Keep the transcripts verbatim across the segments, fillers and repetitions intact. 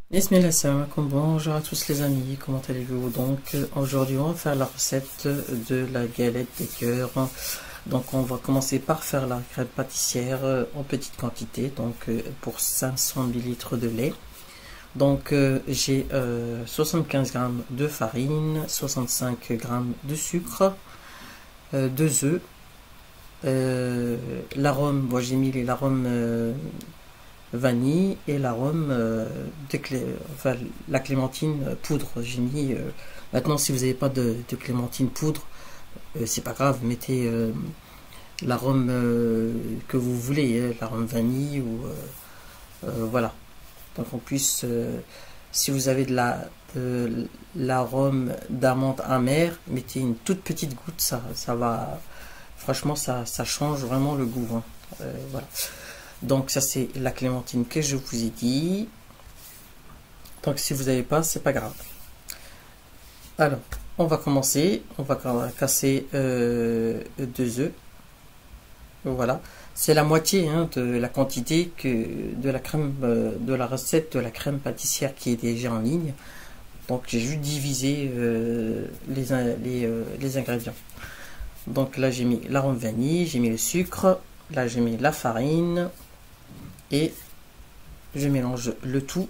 Bismillah, salam alaikum. Bonjour à tous les amis, comment allez-vous? Donc aujourd'hui on va faire la recette de la galette des cœurs. Donc on va commencer par faire la crème pâtissière en petite quantité, donc pour cinq cents millilitres de lait. Donc euh, j'ai euh, soixante-quinze grammes de farine, soixante-cinq grammes de sucre, euh, deux œufs, euh, l'arôme, bon, j'ai mis l'arôme euh, vanille et l'arôme euh, de clé, enfin, la clémentine poudre. J'ai mis euh, maintenant, si vous n'avez pas de, de clémentine poudre, euh, c'est pas grave, mettez euh, l'arôme euh, que vous voulez, hein, l'arôme vanille ou euh, euh, voilà. Donc en plus, euh, si vous avez de la de l'arôme d'amande amère, mettez une toute petite goutte, ça ça va, franchement ça ça change vraiment le goût, hein. Euh, voilà. Donc ça c'est la clémentine que je vous ai dit. Donc si vous n'avez pas, c'est pas grave. Alors on va commencer. On va casser euh, deux œufs. Voilà. C'est la moitié, hein, de la quantité que de la crème, euh, de la recette de la crème pâtissière qui est déjà en ligne. Donc j'ai juste divisé euh, les, les, euh, les ingrédients. Donc là j'ai mis l'arôme vanille, j'ai mis le sucre, là j'ai mis la farine. Et je mélange le tout.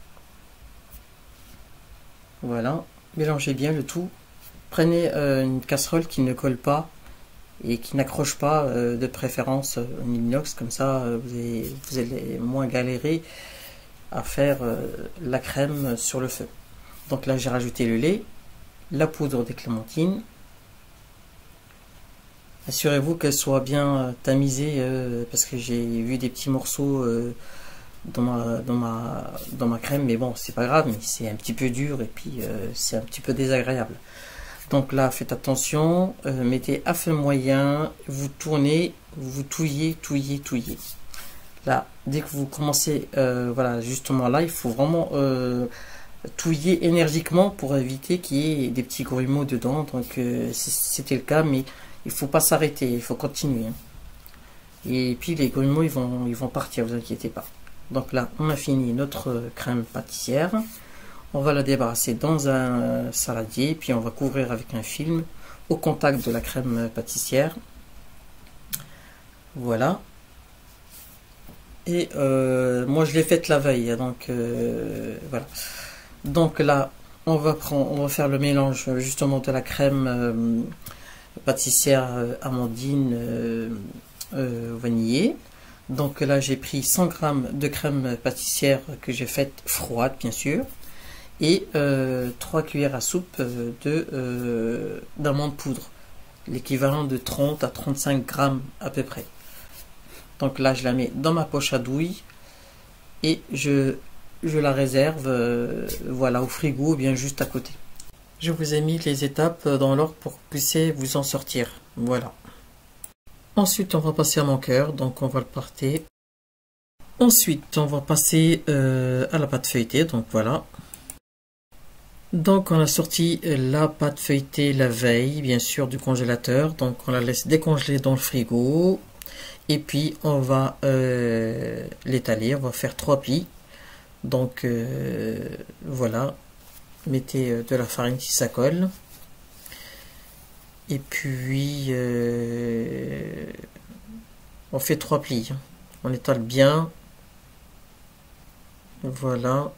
Voilà, mélangez bien le tout. Prenez euh, une casserole qui ne colle pas et qui n'accroche pas, euh, de préférence euh, en inox, comme ça euh, vous, allez, vous allez moins galérer à faire euh, la crème sur le feu. Donc là j'ai rajouté le lait, la poudre de clémentine. Assurez-vous qu'elle soit bien tamisée, euh, parce que j'ai vu des petits morceaux euh, dans, ma, dans, ma, dans ma crème, mais bon, c'est pas grave, mais c'est un petit peu dur et puis euh, c'est un petit peu désagréable. Donc là, faites attention, euh, mettez à feu moyen, vous tournez, vous touillez, touillez, touillez. Là, dès que vous commencez, euh, voilà, justement là, il faut vraiment euh, touiller énergiquement pour éviter qu'il y ait des petits grumeaux dedans. Donc euh, c'était le cas, mais il faut pas s'arrêter, il faut continuer. Et puis les grumeaux ils vont, ils vont partir, vous inquiétez pas. Donc là, on a fini notre crème pâtissière. On va la débarrasser dans un saladier, puis on va couvrir avec un film au contact de la crème pâtissière. Voilà. Et euh, moi je l'ai faite la veille, donc euh, voilà. Donc là, on va prendre, on va faire le mélange justement de la crème euh, pâtissière euh, amandine euh, euh, vanillée. Donc là j'ai pris cent grammes de crème pâtissière que j'ai faite froide bien sûr, et euh, trois cuillères à soupe de euh, d'amande poudre, l'équivalent de trente à trente-cinq grammes à peu près. Donc là je la mets dans ma poche à douille et je, je la réserve euh, voilà, au frigo, bien juste à côté. Je vous ai mis les étapes dans l'ordre pour que vous puissiez vous en sortir. Voilà. Ensuite, on va passer à mon cœur, donc on va le parter. Ensuite, on va passer euh, à la pâte feuilletée, donc voilà. Donc on a sorti la pâte feuilletée la veille, bien sûr, du congélateur. Donc on la laisse décongeler dans le frigo. Et puis on va euh, l'étaler, on va faire trois plis. Donc euh, voilà. Mettez de la farine si ça colle. Et puis euh, on fait trois plis. On étale bien. Voilà.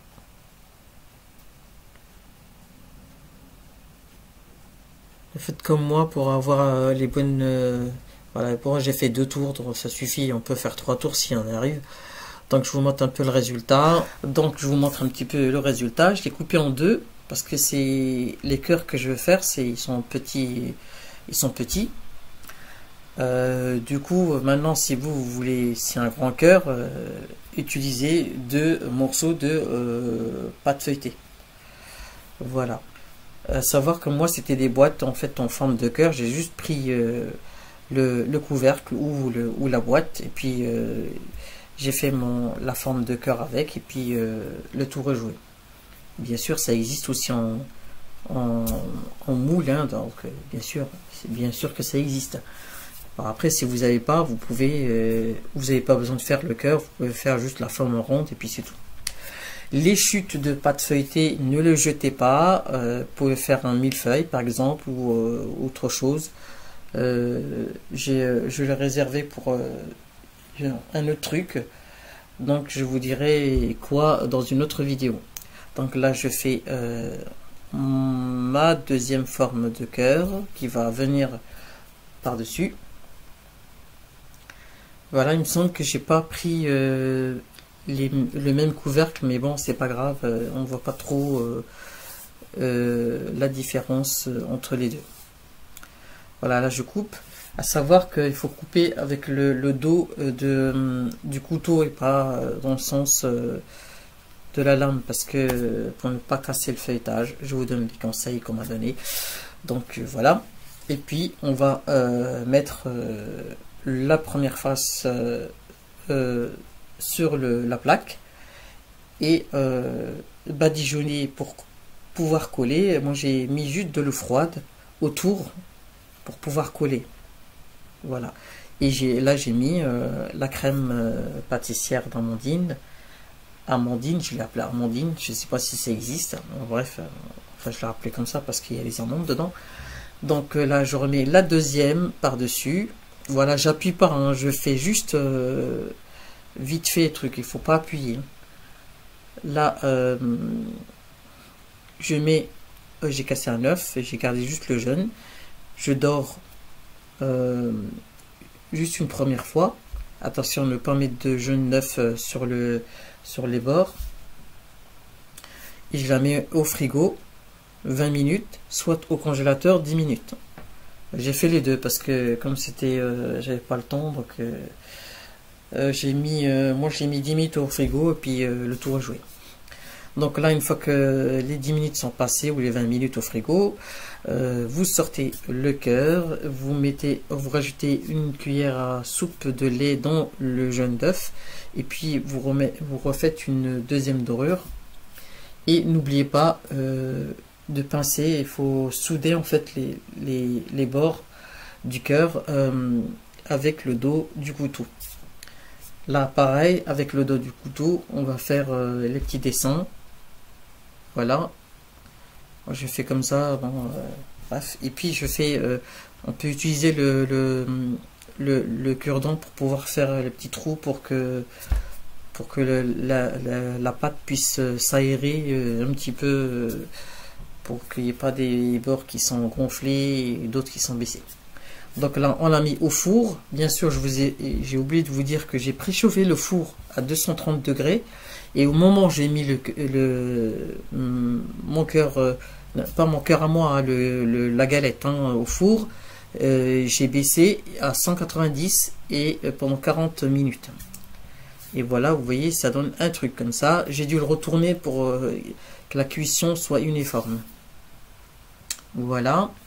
Faites comme moi pour avoir les bonnes. Euh, voilà, pour moi j'ai fait deux tours, donc ça suffit. On peut faire trois tours si on arrive. Donc je vous montre un peu le résultat. Donc je vous montre un petit peu le résultat. Je l'ai coupé en deux parce que c'est les cœurs que je veux faire, c'est ils sont petits, ils sont petits. Euh, du coup, maintenant, si vous, vous voulez, c'est un grand cœur, euh, utilisez deux morceaux de euh, pâte feuilletée. Voilà. À savoir que moi, c'était des boîtes en fait en forme de cœur. J'ai juste pris euh, le, le couvercle ou, le, ou la boîte et puis euh, j'ai fait mon, la forme de cœur avec et puis euh, le tout rejoué. Bien sûr, ça existe aussi en, en, en moule, hein, donc euh, bien sûr, c'est bien sûr que ça existe. Alors après, si vous n'avez pas, vous pouvez, euh, vous n'avez pas besoin de faire le cœur, vous pouvez faire juste la forme ronde et puis c'est tout. Les chutes de pâte feuilletée, ne le jetez pas. Euh, vous pouvez faire un millefeuille par exemple ou euh, autre chose. Euh, j'ai, je l'ai réservé pour euh, un autre truc. Donc je vous dirai quoi dans une autre vidéo. Donc là je fais euh, ma deuxième forme de cœur qui va venir par-dessus. Voilà, il me semble que j'ai pas pris euh, les, le même couvercle, mais bon, c'est pas grave, euh, on voit pas trop euh, euh, la différence entre les deux. Voilà, là je coupe. À savoir qu'il faut couper avec le, le dos de, du couteau et pas dans le sens euh, de la lame, parce que pour ne pas casser le feuilletage, je vous donne les conseils qu'on m'a donné. Donc voilà. Et puis on va euh, mettre euh, la première face euh, euh, sur le, la plaque et euh, badigeonner pour pouvoir coller. Moi j'ai mis juste de l'eau froide autour pour pouvoir coller. Voilà. Et j'ai là j'ai mis euh, la crème euh, pâtissière d'Amandine. Amandine, je l'ai appelée Amandine, je ne sais pas si ça existe. Bref, euh, enfin je l'ai appelée comme ça parce qu'il y a les amandes dedans. Donc euh, là je remets la deuxième par-dessus. Voilà, j'appuie pas, hein, je fais juste euh, vite fait truc, il faut pas appuyer. Là, euh, je mets, euh, j'ai cassé un œuf, j'ai gardé juste le jaune. Je dors euh, juste une première fois. Attention, ne pas mettre de jaune neuf euh, sur le sur les bords. Et je la mets au frigo vingt minutes, soit au congélateur dix minutes. J'ai fait les deux parce que comme c'était, euh, j'avais pas le temps, donc euh, euh, j'ai mis, euh, moi j'ai mis dix minutes au frigo et puis euh, le tour a joué. Donc là, une fois que les dix minutes sont passées ou les vingt minutes au frigo, euh, vous sortez le cœur, vous mettez, vous rajoutez une cuillère à soupe de lait dans le jaune d'œuf et puis vous remet, vous refaites une deuxième dorure. Et n'oubliez pas euh, de pincer, il faut souder en fait les, les, les bords du cœur euh, avec le dos du couteau. Là pareil, avec le dos du couteau, on va faire euh, les petits dessins. Voilà. Moi, je fais comme ça, bon, euh, bref. Et puis je fais, euh, on peut utiliser le, le, le, le cure-dent pour pouvoir faire les petits trous pour que pour que le, la, la, la pâte puisse s'aérer euh, un petit peu, euh, pour qu'il n'y ait pas des bords qui sont gonflés et d'autres qui sont baissés. Donc là, on l'a mis au four. Bien sûr, je vous ai, j'ai oublié de vous dire que j'ai préchauffé le four à deux cent trente degrés. Et au moment où j'ai mis le, le, mon cœur, euh, pas mon cœur à moi, hein, le, le, la galette hein, au four, euh, j'ai baissé à cent quatre-vingt-dix et euh, pendant quarante minutes. Et voilà, vous voyez, ça donne un truc comme ça. J'ai dû le retourner pour euh, que la cuisson soit uniforme. Voilà.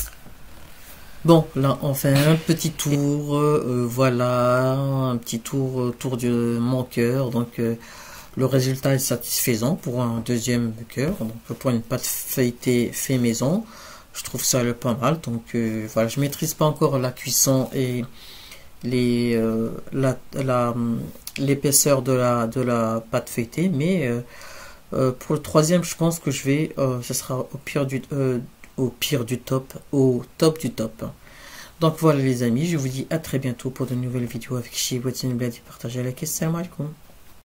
Bon, là, on fait un petit tour. Euh, voilà, un petit tour autour de mon cœur. Donc, euh, le résultat est satisfaisant pour un deuxième cœur. Donc, pour une pâte feuilletée fait maison, je trouve ça le pas mal. Donc, euh, voilà, je maîtrise pas encore la cuisson et les euh, la, la l'épaisseur de la de la pâte feuilletée, mais euh, euh, pour le troisième je pense que je vais euh, ce sera au pire du euh, au pire du top au top du top. Donc voilà les amis, je vous dis à très bientôt pour de nouvelles vidéos avec Chiwatine Bladi. Partagez la question. Salam alaikum.